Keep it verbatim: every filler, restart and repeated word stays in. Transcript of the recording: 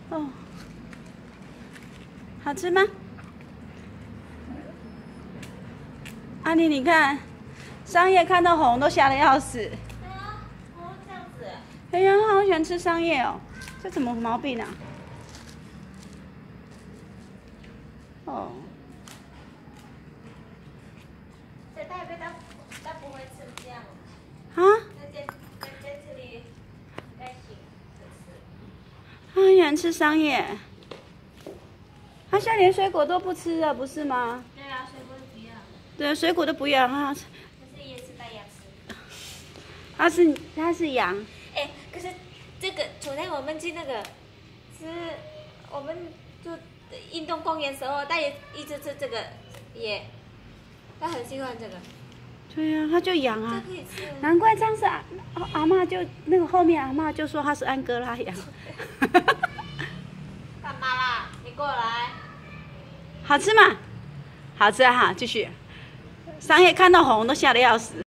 哦，好吃吗？阿妮，你看，桑叶看到红都吓得要死。 对啊，哦这样子。 哎呀，他好喜欢吃桑叶哦，这什么毛病啊？哦。 这大概他他不会吃这样。 啊？ 在在在在这里在洗着吃。 他很喜欢吃桑叶。他现在连水果都不吃了，不是吗？ 对啊，水果不要。 对，水果都不要啊。 可是也是带牙齿。 他是他是羊。 哎，可是这个昨天我们去那个，是我们就运动公园的时候，他也一直吃这个，也他很喜欢这个。 对呀、啊，他就养啊。 这可以吃。 难怪上次阿阿嬷就那个后面阿嬷就说他是安哥拉羊。 干嘛啦？你过来。 好吃吗？好吃啊！哈，继续。桑叶看到红都吓得要死。